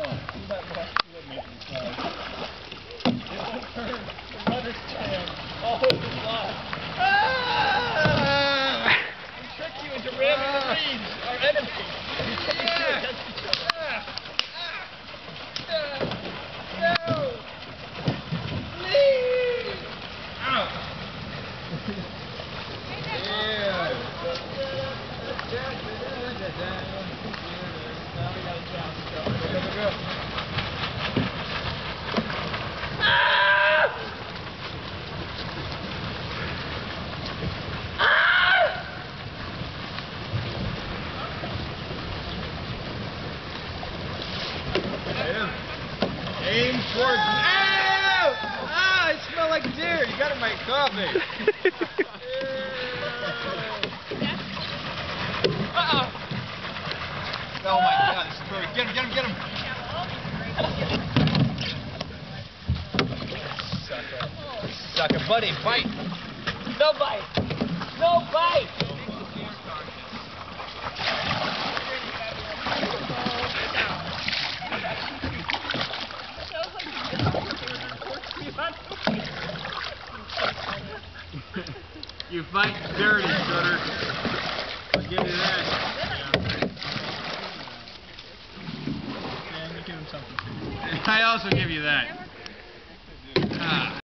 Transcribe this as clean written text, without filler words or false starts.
Aim towards. Ow! Ah, I smell like deer. You gotta make coffee. Oh my God, this is perfect. Get him, get him, get him. Sucker, buddy, bite. No bite. No bite. You fight dirty, Scooter. I'll give you that. And you give him something. I also give you that.